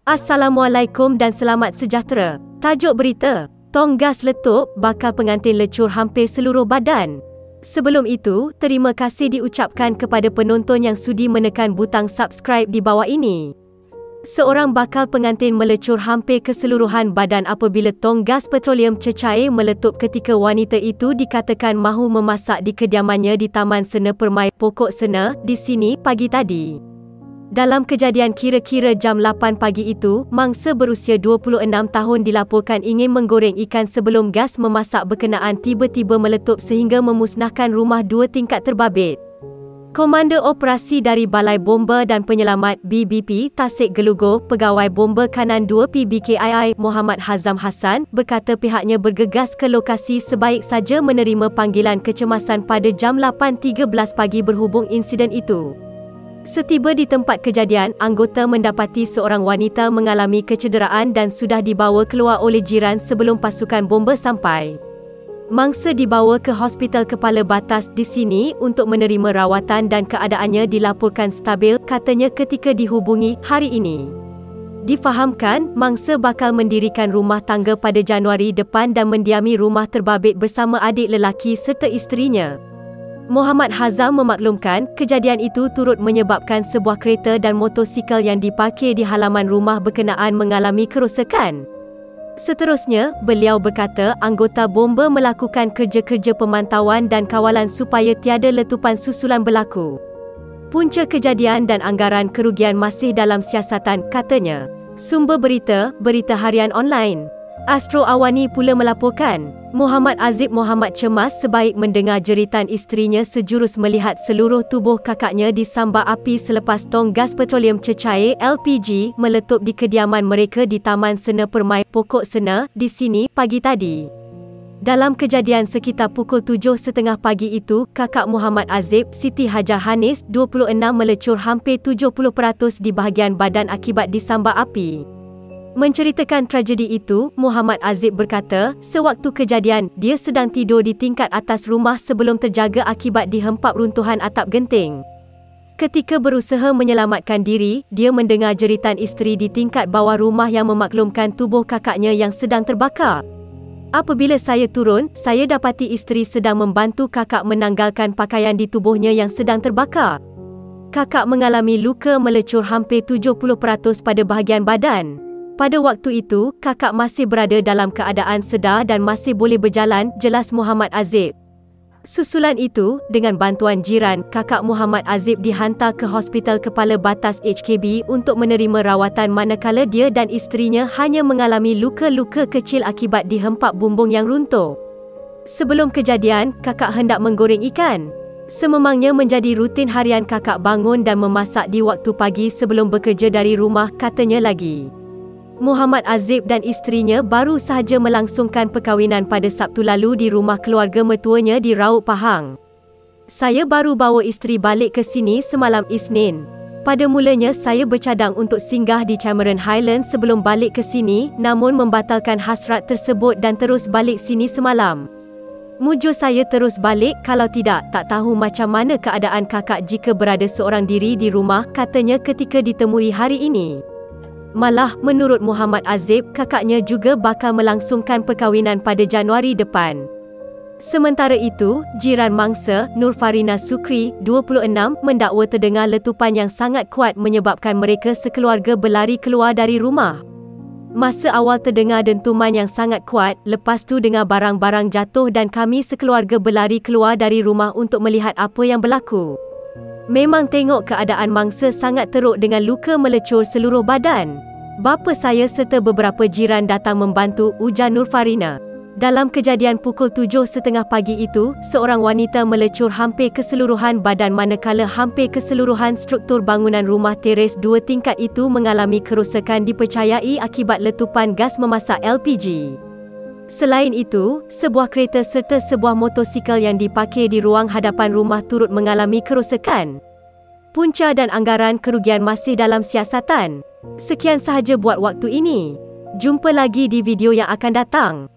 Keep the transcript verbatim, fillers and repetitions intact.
Assalamualaikum dan selamat sejahtera. Tajuk berita, tong gas letup, bakal pengantin lecur hampir seluruh badan. Sebelum itu, terima kasih diucapkan kepada penonton yang sudi menekan butang subscribe di bawah ini. Seorang bakal pengantin melecur hampir keseluruhan badan apabila tong gas petroleum cecair meletup ketika wanita itu dikatakan mahu memasak di kediamannya di Taman Sena Permai Pokok Sena di sini pagi tadi. Dalam kejadian kira-kira jam lapan pagi itu, mangsa berusia dua puluh enam tahun dilaporkan ingin menggoreng ikan sebelum gas memasak berkenaan tiba-tiba meletup sehingga memusnahkan rumah dua tingkat terbabit. Komander Operasi dari Balai Bomba dan Penyelamat B B P Tasik Gelugur, Pegawai Bomba Kanan dua P B K I I Muhammad Hazam Hassan, berkata pihaknya bergegas ke lokasi sebaik saja menerima panggilan kecemasan pada jam lapan tiga belas pagi berhubung insiden itu. Setiba di tempat kejadian, anggota mendapati seorang wanita mengalami kecederaan dan sudah dibawa keluar oleh jiran sebelum pasukan bomba sampai. Mangsa dibawa ke Hospital Kepala Batas di sini untuk menerima rawatan dan keadaannya dilaporkan stabil, katanya ketika dihubungi hari ini. Difahamkan, mangsa bakal mendirikan rumah tangga pada Januari depan dan mendiami rumah terbabit bersama adik lelaki serta isterinya. Muhammad Hazam memaklumkan, kejadian itu turut menyebabkan sebuah kereta dan motosikal yang diparkir di halaman rumah berkenaan mengalami kerosakan. Seterusnya, beliau berkata anggota bomba melakukan kerja-kerja pemantauan dan kawalan supaya tiada letupan susulan berlaku. Punca kejadian dan anggaran kerugian masih dalam siasatan, katanya. Sumber berita, Berita Harian Online. Astro Awani pula melaporkan, Muhammad Azib Muhammad cemas sebaik mendengar jeritan isterinya sejurus melihat seluruh tubuh kakaknya disambar api selepas tong gas petroleum cecair L P G meletup di kediaman mereka di Taman Sena Permai Pokok Sena di sini pagi tadi. Dalam kejadian sekitar pukul tujuh tiga puluh pagi itu, kakak Muhammad Azib, Siti Hajar Hanis, dua puluh enam melecur hampir tujuh puluh peratus di bahagian badan akibat disambar api. Menceritakan tragedi itu, Muhammad Azib berkata, sewaktu kejadian, dia sedang tidur di tingkat atas rumah sebelum terjaga akibat dihempap runtuhan atap genting. Ketika berusaha menyelamatkan diri, dia mendengar jeritan isteri di tingkat bawah rumah yang memaklumkan tubuh kakaknya yang sedang terbakar. Apabila saya turun, saya dapati isteri sedang membantu kakak menanggalkan pakaian di tubuhnya yang sedang terbakar. Kakak mengalami luka melecur hampir tujuh puluh peratus pada bahagian badan. Pada waktu itu, kakak masih berada dalam keadaan sedar dan masih boleh berjalan, jelas Muhammad Azib. Susulan itu, dengan bantuan jiran, kakak Muhammad Azib dihantar ke Hospital Kepala Batas H K B untuk menerima rawatan manakala dia dan isterinya hanya mengalami luka-luka kecil akibat dihempap bumbung yang runtuh. Sebelum kejadian, kakak hendak menggoreng ikan. Sememangnya menjadi rutin harian kakak bangun dan memasak di waktu pagi sebelum bekerja dari rumah, katanya lagi. Muhammad Azib dan isterinya baru sahaja melangsungkan perkahwinan pada Sabtu lalu di rumah keluarga mertuanya di Raub Pahang. Saya baru bawa isteri balik ke sini semalam Isnin. Pada mulanya saya bercadang untuk singgah di Cameron Highlands sebelum balik ke sini, namun membatalkan hasrat tersebut dan terus balik sini semalam. Mujur saya terus balik, kalau tidak, tak tahu macam mana keadaan kakak jika berada seorang diri di rumah, katanya ketika ditemui hari ini. Malah, menurut Muhammad Azib, kakaknya juga bakal melangsungkan perkahwinan pada Januari depan. Sementara itu, jiran mangsa, Nur Farina Sukri, dua puluh enam, mendakwa terdengar letupan yang sangat kuat menyebabkan mereka sekeluarga berlari keluar dari rumah. Masa awal terdengar dentuman yang sangat kuat, lepas tu dengar barang-barang jatuh dan kami sekeluarga berlari keluar dari rumah untuk melihat apa yang berlaku. Memang tengok keadaan mangsa sangat teruk dengan luka melecur seluruh badan. Bapa saya serta beberapa jiran datang membantu, ujar Nur Farina. Dalam kejadian pukul tujuh tiga puluh pagi itu, seorang wanita melecur hampir keseluruhan badan manakala hampir keseluruhan struktur bangunan rumah teres dua tingkat itu mengalami kerosakan dipercayai akibat letupan gas memasak L P G. Selain itu, sebuah kereta serta sebuah motosikal yang diparkir di ruang hadapan rumah turut mengalami kerosakan. Punca dan anggaran kerugian masih dalam siasatan. Sekian sahaja buat waktu ini. Jumpa lagi di video yang akan datang.